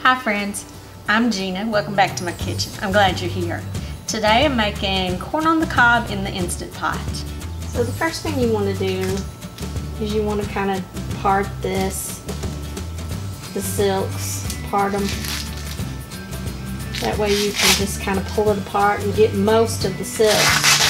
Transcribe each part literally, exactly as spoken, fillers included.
Hi friends, I'm Gina. Welcome back to my kitchen. I'm glad you're here. Today I'm making corn on the cob in the Instant Pot. So the first thing you want to do is you want to kind of part this, the silks, part them. That way you can just kind of pull it apart and get most of the silks.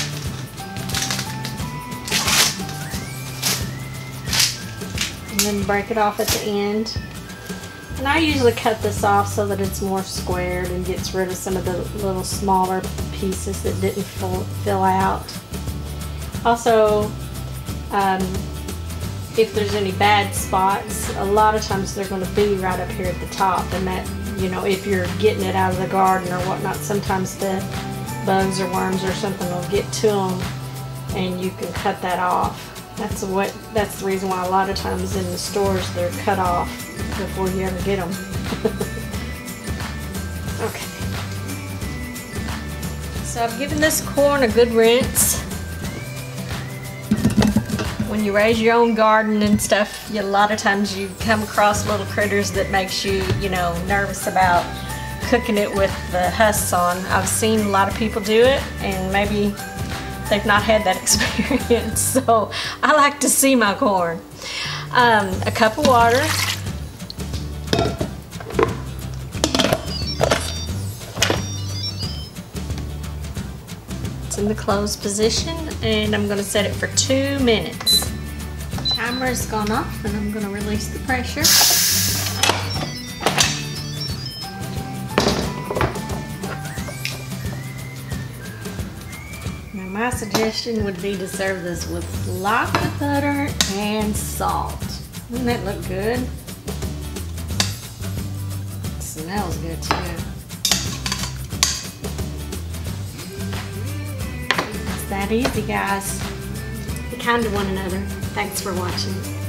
And then break it off at the end. And I usually cut this off so that it's more squared and gets rid of some of the little smaller pieces that didn't fill, fill out. Also, um, if there's any bad spots, a lot of times they're going to be right up here at the top, and that, you know, if you're getting it out of the garden or whatnot, sometimes the bugs or worms or something will get to them, and you can cut that off. That's what. That's the reason why a lot of times in the stores they're cut off before you ever get them. Okay. So I've given this corn a good rinse. When you raise your own garden and stuff, you, a lot of times you come across little critters that makes you, you know, nervous about cooking it with the husks on. I've seen a lot of people do it, and maybe they've not had that experience, so I like to see my corn. Um, a cup of water. It's in the closed position, and I'm going to set it for two minutes. The timer has gone off, and I'm going to release the pressure. My suggestion would be to serve this with lots of butter and salt. Doesn't that look good? It smells good too. It's that easy, guys. Be kind to one another. Thanks for watching.